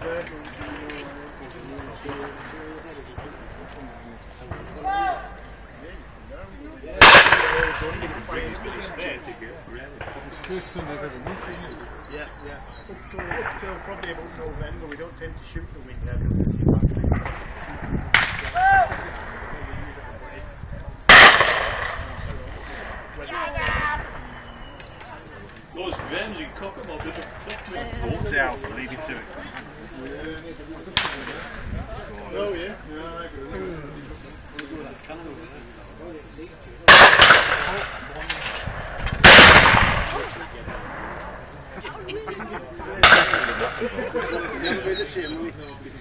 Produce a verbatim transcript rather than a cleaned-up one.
First Sunday of every week, isn't it? Yeah, yeah. Up till, up till probably about November, we don't tend to shoot the weekend. Those grams, you cock them up with the Bolts out, but leave it to it. Oh, yeah? Yeah,